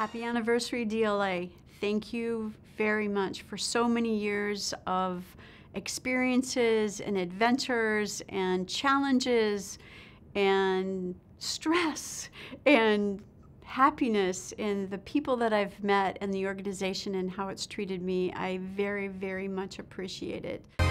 Happy anniversary, DLA. Thank you very much for so many years of experiences and adventures and challenges and stress and happiness in the people that I've met and the organization and how it's treated me. I very, very much appreciate it.